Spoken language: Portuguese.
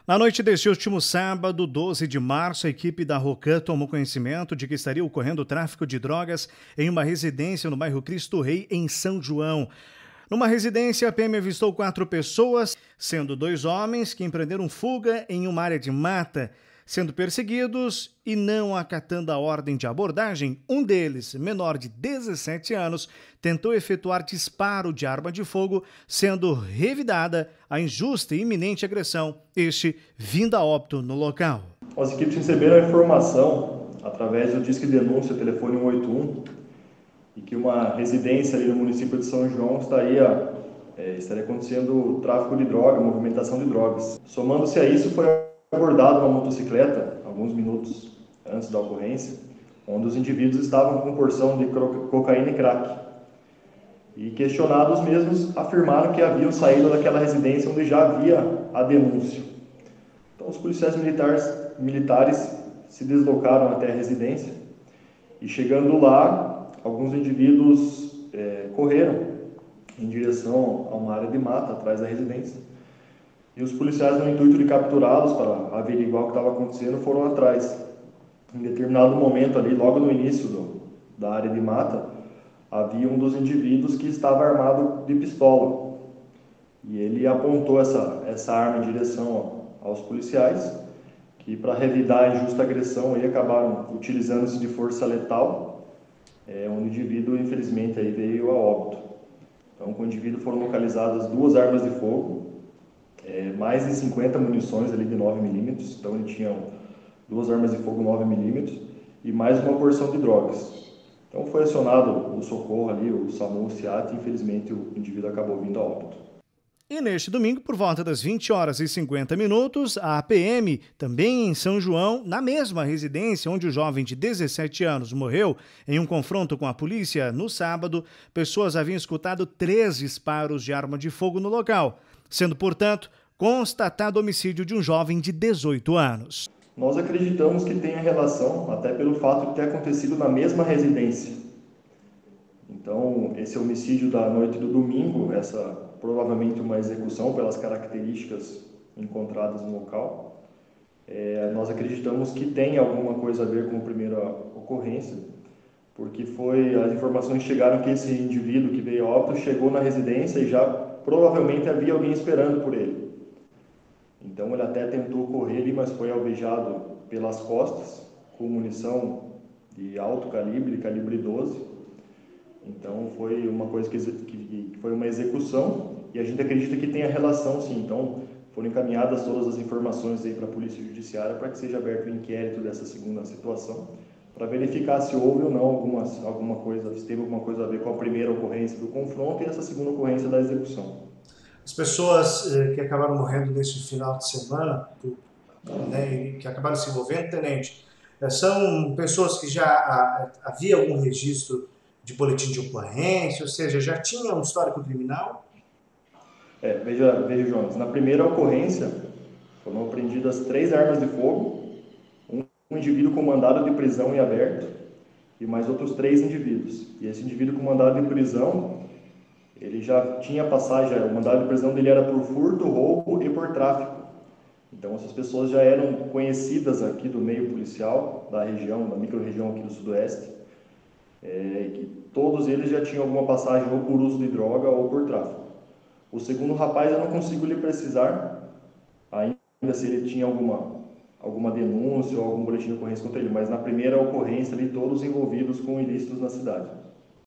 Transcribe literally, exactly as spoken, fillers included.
Na noite deste último sábado, doze de março, a equipe da Rocan tomou conhecimento de que estaria ocorrendo tráfico de drogas em uma residência no bairro Cristo Rei, em São João. Numa residência, a P M avistou quatro pessoas, sendo dois homens que empreenderam fuga em uma área de mata. Sendo perseguidos e não acatando a ordem de abordagem, um deles, menor de dezessete anos, tentou efetuar disparo de arma de fogo, sendo revidada a injusta e iminente agressão, este vindo a óbito no local. As equipes receberam a informação, através do Disque Denúncia, telefone um oito um, e que uma residência ali no município de São João estaria, é, estaria acontecendo tráfico de droga, movimentação de drogas. Somando-se a isso, foi abordado uma motocicleta, alguns minutos antes da ocorrência, onde os indivíduos estavam com porção de cocaína e crack. E questionados mesmos, afirmaram que haviam saído daquela residência onde já havia a denúncia. Então os policiais militares, militares se deslocaram até a residência e, chegando lá, alguns indivíduos é, correram em direção a uma área de mata atrás da residência. E os policiais, no intuito de capturá-los para averiguar o que estava acontecendo, foram atrás. Em determinado momento ali, logo no início do, da área de mata, havia um dos indivíduos que estava armado de pistola. E ele apontou essa, essa arma em direção aos policiais, que, para revidar a injusta agressão, aí acabaram utilizando-se de força letal, é, onde o indivíduo, infelizmente, aí veio a óbito. Então, com o indivíduo foram localizadas duas armas de fogo, É, mais de cinquenta munições ali de nove milímetros, então ele tinha duas armas de fogo nove milímetros e mais uma porção de drogas. Então foi acionado o socorro ali, o SAMU, o SEAT, e infelizmente o indivíduo acabou vindo a óbito. E neste domingo, por volta das vinte horas e cinquenta minutos, a P M, também em São João, na mesma residência onde o jovem de dezessete anos morreu, em um confronto com a polícia no sábado, pessoas haviam escutado três disparos de arma de fogo no local, sendo, portanto, constatado o homicídio de um jovem de dezoito anos. Nós acreditamos que tenha relação, até pelo fato de ter acontecido na mesma residência. Então, esse homicídio da noite do domingo, essa provavelmente uma execução pelas características encontradas no local, é, nós acreditamos que tem alguma coisa a ver com a primeira ocorrência, porque foi, as informações chegaram que esse indivíduo que veio a óbito chegou na residência e já provavelmente havia alguém esperando por ele. Então ele até tentou correr ali, mas foi alvejado pelas costas, com munição de alto calibre, calibre doze. Então foi uma coisa que, que, que foi uma execução, e a gente acredita que tenha relação, sim. Então foram encaminhadas todas as informações aí para a Polícia Judiciária para que seja aberto o inquérito dessa segunda situação, para verificar se houve ou não algumas, alguma coisa, se teve alguma coisa a ver com a primeira ocorrência do confronto e essa segunda ocorrência da execução. As pessoas eh, que acabaram morrendo nesse final de semana, né, que acabaram se envolvendo, tenente, eh, são pessoas que já a, havia algum registro de boletim de ocorrência, ou seja, já tinha um histórico criminal? É, veja, veja, Jonas, na primeira ocorrência foram apreendidas três armas de fogo, um, um indivíduo com mandado de prisão em aberto e mais outros três indivíduos. E esse indivíduo com mandado de prisão, ele já tinha passagem, o mandado de prisão dele era por furto, roubo e por tráfico. Então essas pessoas já eram conhecidas aqui do meio policial, da região, da micro-região aqui do Sudoeste, é, que todos eles já tinham alguma passagem ou por uso de droga ou por tráfico. O segundo rapaz eu não consigo lhe precisar ainda se ele tinha alguma, alguma denúncia ou algum boletim de ocorrência contra ele, mas na primeira ocorrência ali todos envolvidos com ilícitos na cidade.